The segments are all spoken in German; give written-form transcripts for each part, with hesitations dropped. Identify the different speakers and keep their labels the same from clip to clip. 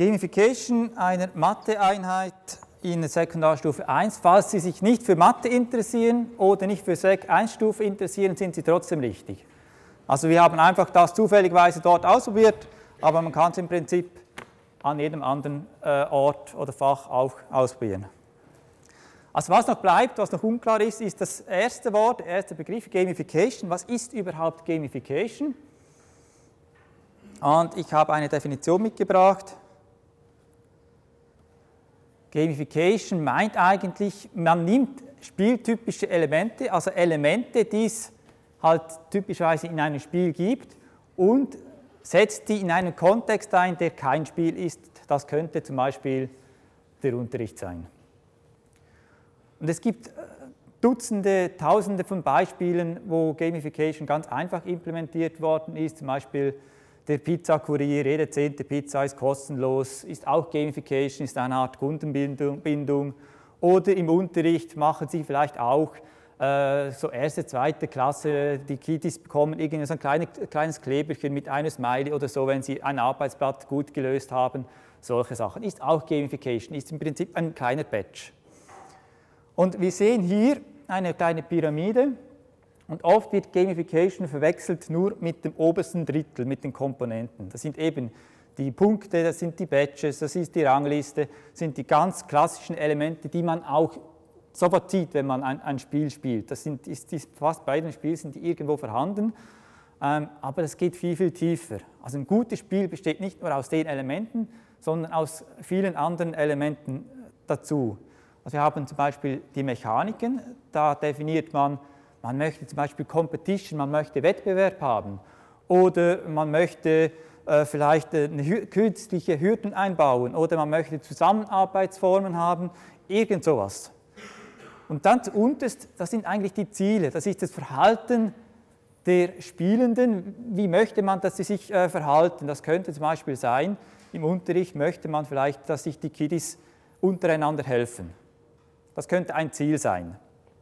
Speaker 1: Gamification einer Mathe-Einheit in der Sekundarstufe 1. Falls Sie sich nicht für Mathe interessieren oder nicht für Sek 1-Stufe interessieren, sind Sie trotzdem richtig. Also wir haben einfach das zufälligerweise dort ausprobiert, aber man kann es im Prinzip an jedem anderen Ort oder Fach auch ausprobieren. Also was noch bleibt, was noch unklar ist, ist das erste Wort, der erste Begriff, Gamification. Was ist überhaupt Gamification? Und ich habe eine Definition mitgebracht. Gamification meint eigentlich, man nimmt spieltypische Elemente, also Elemente, die es halt typischerweise in einem Spiel gibt, und setzt die in einen Kontext ein, der kein Spiel ist. Das könnte zum Beispiel der Unterricht sein. Und es gibt Dutzende, Tausende von Beispielen, wo Gamification ganz einfach implementiert worden ist. Zum Beispiel der Pizzakurier, jede 10. Pizza ist kostenlos, ist auch Gamification, ist eine Art Kundenbindung. Oder im Unterricht machen Sie vielleicht auch so erste, zweite Klasse, die Kiddies bekommen irgendwie so ein kleines Kleberchen mit einem Smiley oder so, wenn sie ein Arbeitsblatt gut gelöst haben. Solche Sachen. Ist auch Gamification, ist im Prinzip ein kleiner Badge. Und wir sehen hier eine kleine Pyramide und oft wird Gamification verwechselt nur mit dem obersten Drittel, mit den Komponenten. Das sind eben die Punkte, das sind die Badges, das ist die Rangliste, das sind die ganz klassischen Elemente, die man auch sofort sieht, wenn man ein Spiel spielt. Fast bei jedem Spiel sind die irgendwo vorhanden, aber das geht viel, viel tiefer. Also ein gutes Spiel besteht nicht nur aus den Elementen, sondern aus vielen anderen Elementen dazu. Also wir haben zum Beispiel die Mechaniken, da definiert man möchte zum Beispiel Competition, man möchte Wettbewerb haben oder man möchte vielleicht künstliche Hürden einbauen oder man möchte Zusammenarbeitsformen haben, irgend sowas. Und dann zuunterst, das sind eigentlich die Ziele, das ist das Verhalten der Spielenden, wie möchte man, dass sie sich verhalten. Das könnte zum Beispiel sein, im Unterricht möchte man vielleicht, dass sich die Kiddies untereinander helfen. Das könnte ein Ziel sein.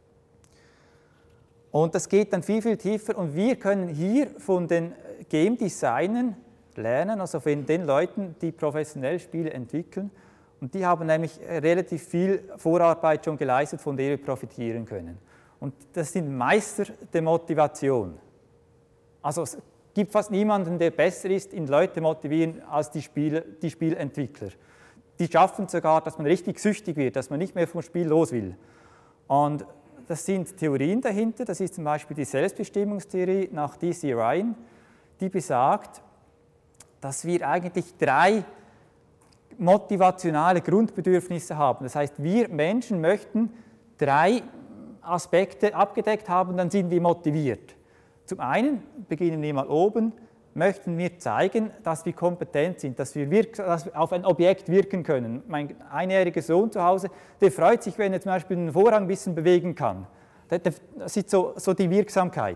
Speaker 1: Und das geht dann viel, viel tiefer und wir können hier von den Game Designern lernen, also von den Leuten, die professionell Spiele entwickeln. Und die haben nämlich relativ viel Vorarbeit schon geleistet, von der wir profitieren können. Und das sind Meister der Motivation. Also es gibt fast niemanden, der besser ist in Leute motivieren als die Spielentwickler. Die schaffen sogar, dass man richtig süchtig wird, dass man nicht mehr vom Spiel los will. Und das sind Theorien dahinter, das ist zum Beispiel die Selbstbestimmungstheorie nach D.C. Ryan, die besagt, dass wir eigentlich 3 motivationale Grundbedürfnisse haben. Das heißt, wir Menschen möchten 3 Aspekte abgedeckt haben, dann sind wir motiviert. Zum einen, beginnen wir mal oben, möchten wir zeigen, dass wir kompetent sind, dass wir auf ein Objekt wirken können. Mein einjähriger Sohn zu Hause, der freut sich, wenn er zum Beispiel den Vorhang ein bisschen bewegen kann. Das ist so die Wirksamkeit.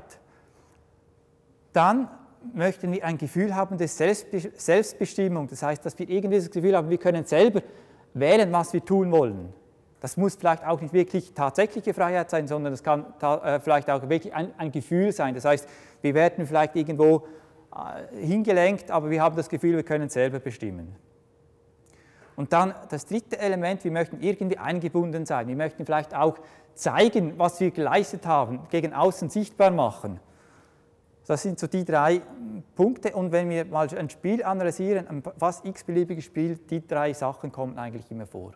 Speaker 1: Dann möchten wir ein Gefühl haben der Selbstbestimmung. Das heißt, dass wir irgendwie das Gefühl haben, wir können selber wählen, was wir tun wollen. Das muss vielleicht auch nicht wirklich tatsächliche Freiheit sein, sondern es kann vielleicht auch wirklich ein Gefühl sein. Das heißt, wir werden vielleicht irgendwo hingelenkt, aber wir haben das Gefühl, wir können selber bestimmen. Und dann das dritte Element, wir möchten irgendwie eingebunden sein. Wir möchten vielleicht auch zeigen, was wir geleistet haben, gegen außen sichtbar machen. Das sind so die 3 Punkte. Und wenn wir mal ein Spiel analysieren, ein fast x-beliebiges Spiel, die 3 Sachen kommen eigentlich immer vor.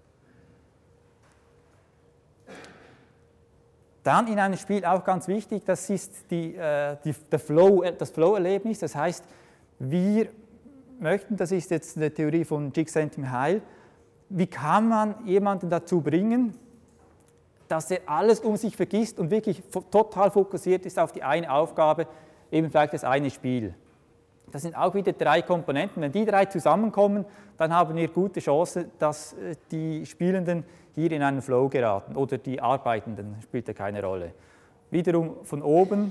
Speaker 1: Dann in einem Spiel auch ganz wichtig, das ist das Flow-Erlebnis. Das heißt, wir möchten, das ist jetzt eine Theorie von Csikszentmihalyi, wie kann man jemanden dazu bringen, dass er alles um sich vergisst und wirklich total fokussiert ist auf die eine Aufgabe, eben vielleicht das eine Spiel. Das sind auch wieder 3 Komponenten. Wenn die 3 zusammenkommen, dann haben wir gute Chance, dass die Spielenden hier in einen Flow geraten oder die Arbeitenden, spielt ja keine Rolle. Wiederum von oben.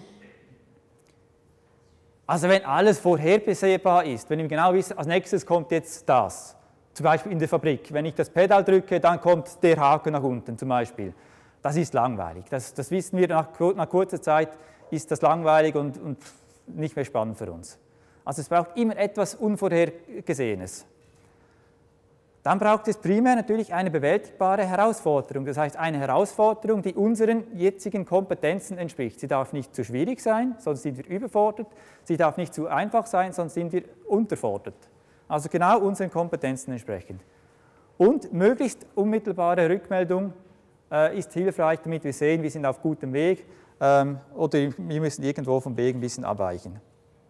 Speaker 1: Also wenn alles vorhersehbar ist, wenn wir genau wissen, als nächstes kommt jetzt das, zum Beispiel in der Fabrik, wenn ich das Pedal drücke, dann kommt der Haken nach unten zum Beispiel. Das ist langweilig. Das wissen wir, nach kurzer Zeit ist das langweilig und nicht mehr spannend für uns. Also es braucht immer etwas Unvorhergesehenes. dann braucht es primär natürlich eine bewältigbare Herausforderung. Das heißt, eine Herausforderung, die unseren jetzigen Kompetenzen entspricht. Sie darf nicht zu schwierig sein, sonst sind wir überfordert. Sie darf nicht zu einfach sein, sonst sind wir unterfordert. Also genau unseren Kompetenzen entsprechend. Und möglichst unmittelbare Rückmeldung ist hilfreich, damit wir sehen, wir sind auf gutem Weg oder wir müssen irgendwo vom Weg ein bisschen abweichen.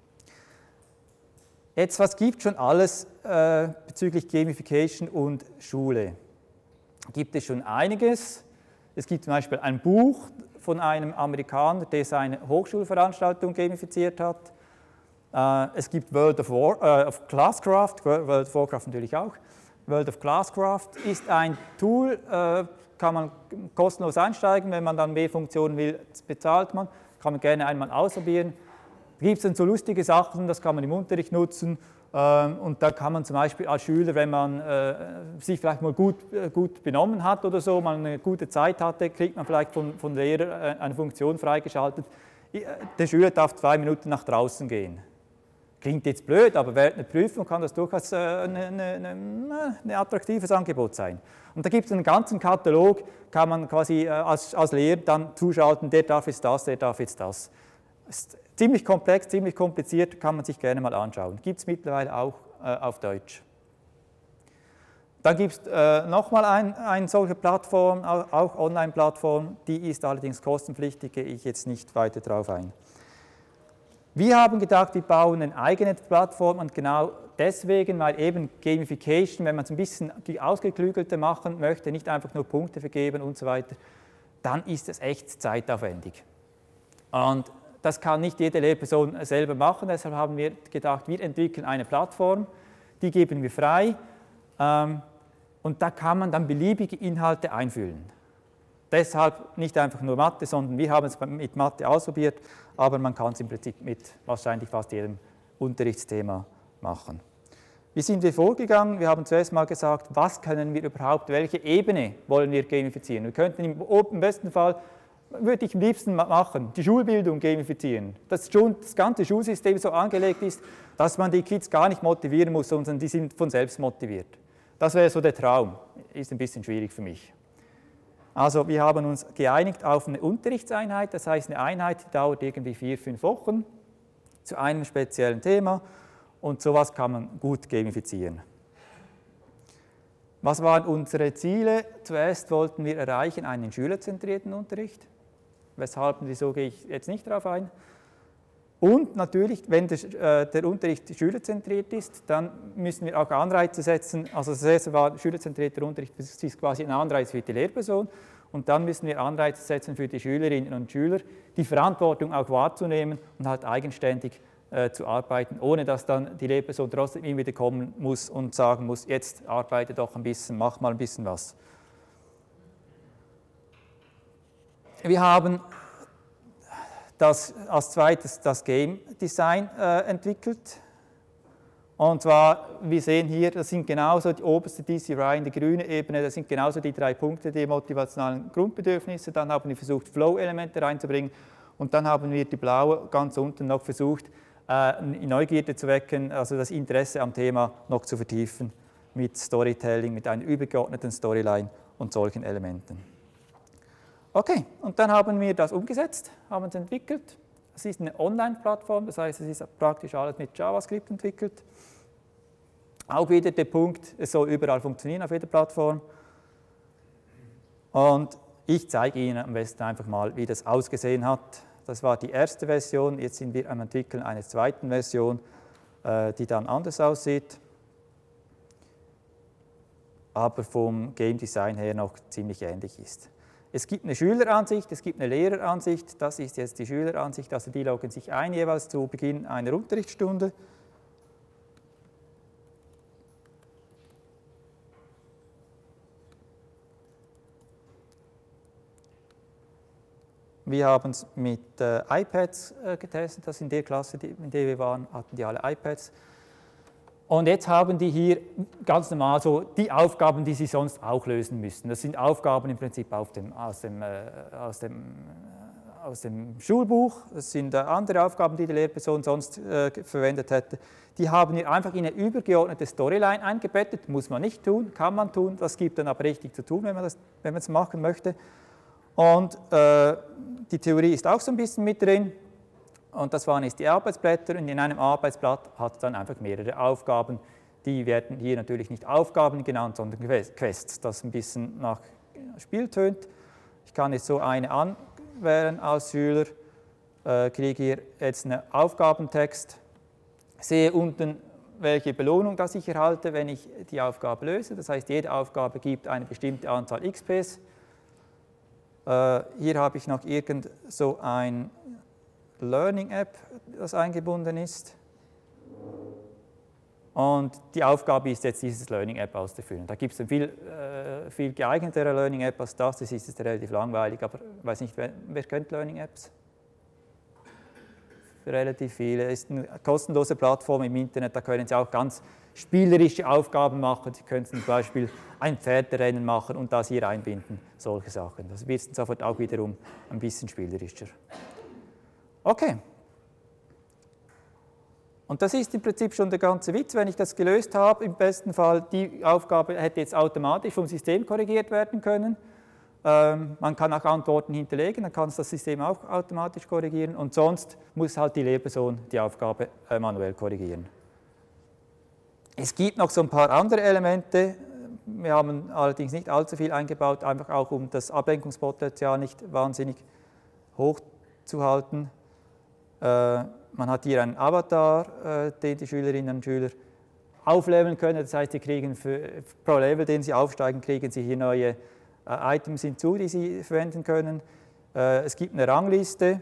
Speaker 1: Jetzt, was gibt es schon alles bezüglich Gamification und Schule? Gibt es schon einiges. Es gibt zum Beispiel ein Buch von einem Amerikaner, der seine Hochschulveranstaltung gamifiziert hat. Es gibt World of Classcraft, World of Warcraft natürlich auch. World of Classcraft ist ein Tool, kann man kostenlos einsteigen, wenn man dann mehr Funktionen will, bezahlt man. Kann man gerne einmal ausprobieren. Da gibt es dann so lustige Sachen, das kann man im Unterricht nutzen und da kann man zum Beispiel als Schüler, wenn man sich vielleicht mal gut benommen hat oder so, man eine gute Zeit hatte, kriegt man vielleicht von der Lehrer eine Funktion freigeschaltet. Der Schüler darf 2 Minuten nach draußen gehen. Klingt jetzt blöd, aber während einer Prüfung kann das durchaus ein attraktives Angebot sein. Und da gibt es einen ganzen Katalog, kann man quasi als Lehrer dann zuschalten, der darf jetzt das, der darf jetzt das. Ist ziemlich komplex, ziemlich kompliziert, kann man sich gerne mal anschauen. Gibt es mittlerweile auch auf Deutsch. Dann gibt es nochmal eine solche Plattform, auch Online-Plattform, die ist allerdings kostenpflichtig, gehe ich jetzt nicht weiter drauf ein. Wir haben gedacht, wir bauen eine eigene Plattform und genau deswegen, weil eben Gamification, wenn man es ein bisschen die ausgeklügelte machen möchte, nicht einfach nur Punkte vergeben und so weiter, dann ist es echt zeitaufwendig. Und das kann nicht jede Lehrperson selber machen, deshalb haben wir gedacht, wir entwickeln eine Plattform, die geben wir frei und da kann man dann beliebige Inhalte einfüllen. Deshalb nicht einfach nur Mathe, sondern wir haben es mit Mathe ausprobiert, aber man kann es im Prinzip mit wahrscheinlich fast jedem Unterrichtsthema machen. Wie sind wir vorgegangen? Wir haben zuerst mal gesagt, was können wir überhaupt, welche Ebene wollen wir gamifizieren? Wir könnten im besten Fall, würde ich am liebsten machen, die Schulbildung gamifizieren. Dass das ganze Schulsystem so angelegt ist, dass man die Kids gar nicht motivieren muss, sondern die sind von selbst motiviert. Das wäre so der Traum, ist ein bisschen schwierig für mich. Also wir haben uns geeinigt auf eine Unterrichtseinheit, das heißt eine Einheit, die dauert irgendwie 4-5 Wochen zu einem speziellen Thema und sowas kann man gut gamifizieren. Was waren unsere Ziele? Zuerst wollten wir erreichen einen schülerzentrierten Unterricht. Weshalb und wieso gehe ich jetzt nicht darauf ein. Und natürlich, wenn der Unterricht schülerzentriert ist, dann müssen wir auch Anreize setzen. Also das erste war schülerzentrierter Unterricht, das ist quasi ein Anreiz für die Lehrperson. Und dann müssen wir Anreize setzen für die Schülerinnen und Schüler, die Verantwortung auch wahrzunehmen und halt eigenständig zu arbeiten, ohne dass dann die Lehrperson trotzdem immer wieder kommen muss und sagen muss, jetzt arbeite doch ein bisschen, mach mal ein bisschen was. Wir haben als zweites das Game Design entwickelt. Und zwar, wir sehen hier, das sind genauso die oberste DCRI in der grünen Ebene, das sind genauso die 3 Punkte, die motivationalen Grundbedürfnisse. Dann haben wir versucht, Flow-Elemente reinzubringen. Und dann haben wir die blaue ganz unten noch versucht, Neugierde zu wecken, also das Interesse am Thema noch zu vertiefen mit Storytelling, mit einer übergeordneten Storyline und solchen Elementen. Okay, und dann haben wir das umgesetzt, haben es entwickelt. Es ist eine Online-Plattform, das heißt, es ist praktisch alles mit JavaScript entwickelt. Auch wieder der Punkt, es soll überall funktionieren auf jeder Plattform. Und ich zeige Ihnen am besten einfach mal, wie das ausgesehen hat. Das war die erste Version, jetzt sind wir am Entwickeln einer zweiten Version, die dann anders aussieht, aber vom Game Design her noch ziemlich ähnlich ist. Es gibt eine Schüleransicht, es gibt eine Lehreransicht, das ist jetzt die Schüleransicht, also die loggen sich ein jeweils zu Beginn einer Unterrichtsstunde. Wir haben es mit iPads getestet, das in der Klasse, in der wir waren, hatten die alle iPads. Und jetzt haben die hier ganz normal so die Aufgaben, die sie sonst auch lösen müssen. Das sind Aufgaben im Prinzip aus aus dem Schulbuch, das sind andere Aufgaben, die die Lehrperson sonst verwendet hätte. Die haben wir einfach in eine übergeordnete Storyline eingebettet, muss man nicht tun, kann man tun, das gibt dann aber richtig zu tun, wenn man es machen möchte. Und die Theorie ist auch so ein bisschen mit drin. Und das waren jetzt die Arbeitsblätter und in einem Arbeitsblatt hat es dann einfach mehrere Aufgaben. Die werden hier natürlich nicht Aufgaben genannt, sondern Quests, das ein bisschen nach Spiel tönt. Ich kann jetzt so eine anwählen als Schüler, kriege hier jetzt einen Aufgabentext, sehe unten, welche Belohnung das ich erhalte, wenn ich die Aufgabe löse. Das heißt, jede Aufgabe gibt eine bestimmte Anzahl XPs. Hier habe ich noch irgend so ein Learning-App, das eingebunden ist. Und die Aufgabe ist jetzt, dieses Learning-App auszufüllen. Da gibt es eine viel geeignetere Learning-App als das. Das ist relativ langweilig, aber ich weiß nicht, wer kennt Learning-Apps? Relativ viele. Es ist eine kostenlose Plattform im Internet, da können Sie auch ganz spielerische Aufgaben machen. Sie können zum Beispiel ein Pferderennen machen und das hier einbinden, solche Sachen. Das wird sofort auch wiederum ein bisschen spielerischer. Okay. Und das ist im Prinzip schon der ganze Witz. Wenn ich das gelöst habe, im besten Fall, die Aufgabe hätte jetzt automatisch vom System korrigiert werden können. Man kann auch Antworten hinterlegen, dann kann es das System auch automatisch korrigieren und sonst muss halt die Lehrperson die Aufgabe manuell korrigieren. Es gibt noch so ein paar andere Elemente, wir haben allerdings nicht allzu viel eingebaut, einfach auch um das Ablenkungspotenzial nicht wahnsinnig hoch zu halten. Man hat hier einen Avatar, den die Schülerinnen und Schüler aufleveln können, das heißt, sie kriegen pro Level, den sie aufsteigen, kriegen sie hier neue Items hinzu, die Sie verwenden können. Es gibt eine Rangliste.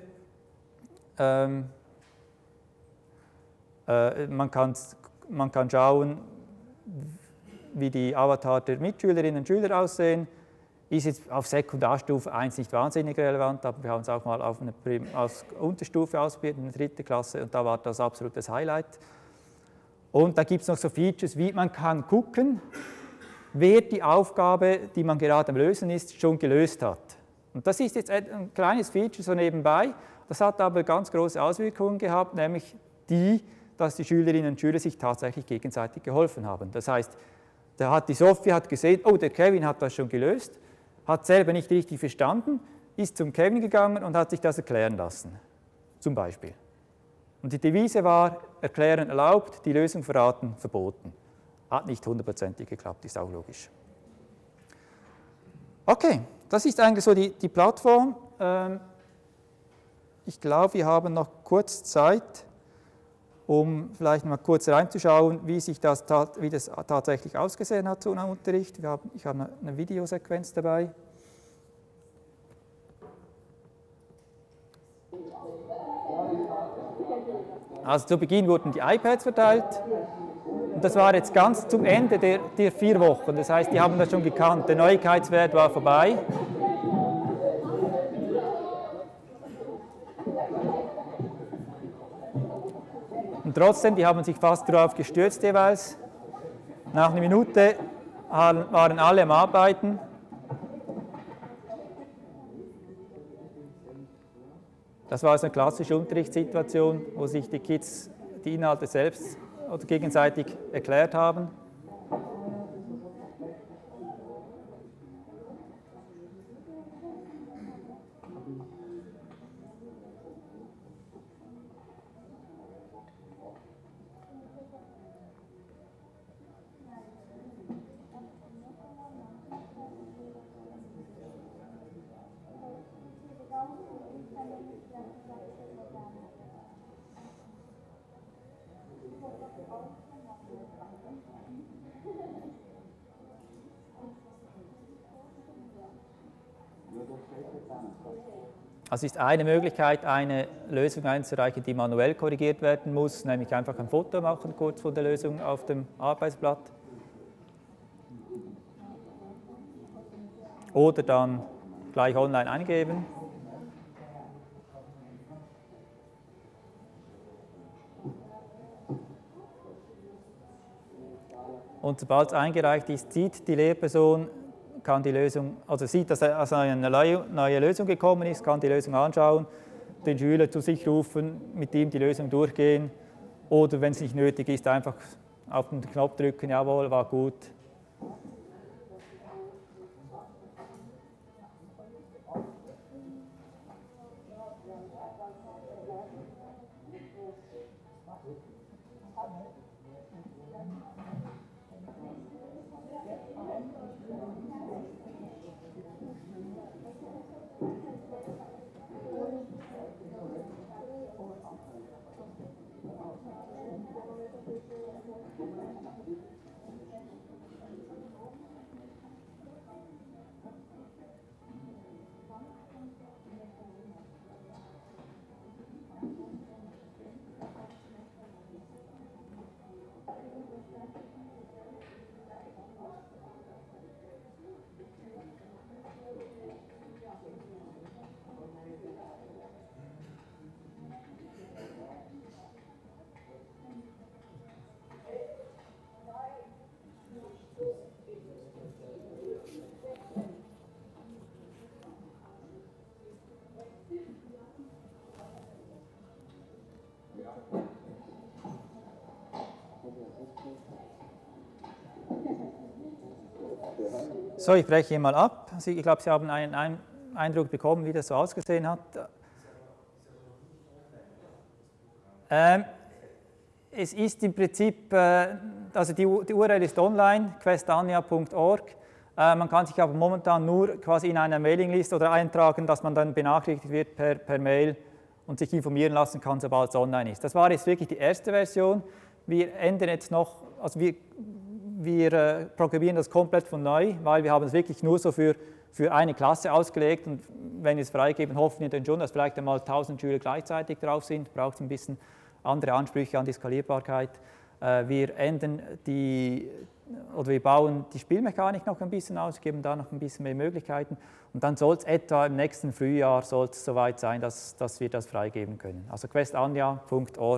Speaker 1: Man kann schauen, wie die Avatar der Mitschülerinnen und Schüler aussehen. Ist jetzt auf Sekundarstufe 1 nicht wahnsinnig relevant, aber wir haben es auch mal auf Unterstufe ausprobiert, in der 3. Klasse, und da war das absolutes Highlight. Und da gibt es noch so Features, wie man kann gucken, wer die Aufgabe, die man gerade am Lösen ist, schon gelöst hat. Und das ist jetzt ein kleines Feature so nebenbei, das hat aber ganz große Auswirkungen gehabt, nämlich die, dass die Schülerinnen und Schüler sich tatsächlich gegenseitig geholfen haben. Das heißt, die Sophie hat gesehen, oh, der Kevin hat das schon gelöst, hat selber nicht richtig verstanden, ist zum Kevin gegangen und hat sich das erklären lassen, zum Beispiel. Und die Devise war, erklären erlaubt, die Lösung verraten verboten. Hat nicht 100% geklappt, ist auch logisch. Okay, das ist eigentlich so die Plattform. Ich glaube, wir haben noch kurz Zeit, um vielleicht mal kurz reinzuschauen, wie das tatsächlich ausgesehen hat, so ein Unterricht. Ich habe eine Videosequenz dabei. Also zu Beginn wurden die iPads verteilt. Und das war jetzt ganz zum Ende der 4 Wochen. Das heißt, die haben das schon gekannt. Der Neuigkeitswert war vorbei. Und trotzdem, die haben sich fast darauf gestürzt jeweils. Nach einer Minute waren alle am Arbeiten. Das war also eine klassische Unterrichtssituation, wo sich die Kids die Inhalte selbst oder gegenseitig erklärt haben. Also ist eine Möglichkeit, eine Lösung einzureichen, die manuell korrigiert werden muss, nämlich einfach ein Foto machen, kurz von der Lösung auf dem Arbeitsblatt. Oder dann gleich online eingeben. Und sobald es eingereicht ist, sieht die Lehrperson kann die Lösung, also sieht, dass also eine neue Lösung gekommen ist, kann die Lösung anschauen, den Schüler zu sich rufen, mit ihm die Lösung durchgehen oder wenn es nicht nötig ist, einfach auf den Knopf drücken, jawohl, war gut. So, ich breche hier mal ab. Ich glaube, Sie haben einen Eindruck bekommen, wie das so ausgesehen hat. Es ist im Prinzip, also die URL ist online, questania.org. Man kann sich aber momentan nur quasi in einer Mailingliste oder eintragen, dass man dann benachrichtigt wird per Mail und sich informieren lassen kann, sobald es online ist. Das war jetzt wirklich die erste Version. Wir ändern jetzt noch, also wir programmieren das komplett von neu, weil wir haben es wirklich nur so für eine Klasse ausgelegt und wenn wir es freigeben, hoffen wir dann schon, dass vielleicht einmal 1000 Schüler gleichzeitig drauf sind, braucht es ein bisschen andere Ansprüche an die Skalierbarkeit. Wir wir bauen die Spielmechanik noch ein bisschen aus, geben da noch ein bisschen mehr Möglichkeiten und dann soll es etwa im nächsten Frühjahr soweit sein, dass wir das freigeben können. Also questania.org.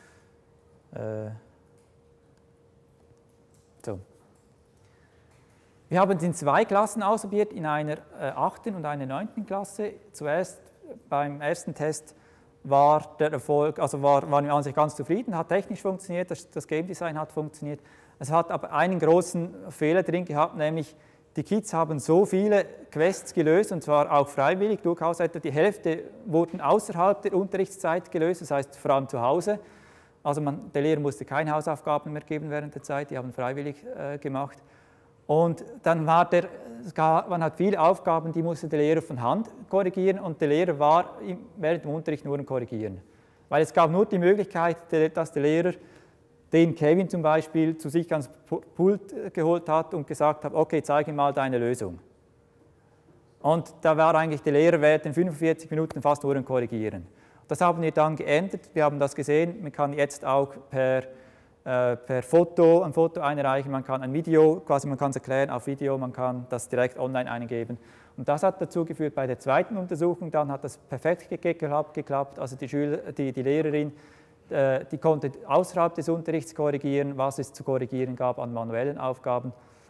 Speaker 1: So. Wir haben es in 2 Klassen ausprobiert, in einer 8. und einer 9. Klasse. Zuerst beim ersten Test war der Erfolg, also waren wir an sich ganz zufrieden, hat technisch funktioniert, das Game Design hat funktioniert. Es hat aber einen großen Fehler drin gehabt, nämlich die Kids haben so viele Quests gelöst, und zwar auch freiwillig, durchaus etwa die Hälfte wurden außerhalb der Unterrichtszeit gelöst, das heißt vor allem zu Hause. Also der Lehrer musste keine Hausaufgaben mehr geben während der Zeit, die haben freiwillig gemacht. Und dann man hat viele Aufgaben, die musste der Lehrer von Hand korrigieren und der Lehrer war während dem Unterricht nur im Korrigieren. Weil es gab nur die Möglichkeit, dass der Lehrer den Kevin zum Beispiel zu sich ans Pult geholt hat und gesagt hat, okay, zeige mal deine Lösung. Und da war eigentlich der Lehrer während den 45 Minuten fast nur im Korrigieren. Das haben wir dann geändert, wir haben das gesehen, man kann jetzt auch per Foto ein Foto einreichen, man kann ein Video, quasi man kann es erklären auf Video, man kann das direkt online eingeben. Und das hat dazu geführt, bei der zweiten Untersuchung, dann hat das perfekt geklappt, also die Lehrerin, die konnte außerhalb des Unterrichts korrigieren, was es zu korrigieren gab an manuellen Aufgaben.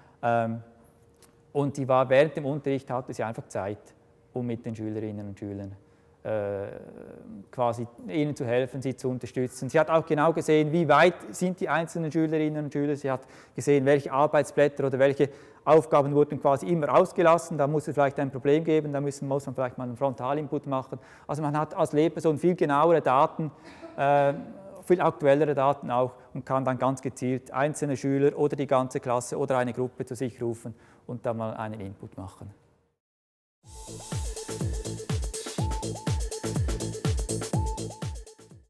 Speaker 1: Und die war während dem Unterricht, hatte sie einfach Zeit, um mit den Schülerinnen und Schülern quasi ihnen zu helfen, sie zu unterstützen. Sie hat auch genau gesehen, wie weit sind die einzelnen Schülerinnen und Schüler. Sie hat gesehen, welche Arbeitsblätter oder welche Aufgaben wurden quasi immer ausgelassen. Da muss es vielleicht ein Problem geben, da muss man vielleicht mal einen Frontalinput machen. Also man hat als Lehrperson viel genauere Daten, viel aktuellere Daten auch und kann dann ganz gezielt einzelne Schüler oder die ganze Klasse oder eine Gruppe zu sich rufen und dann mal einen Input machen.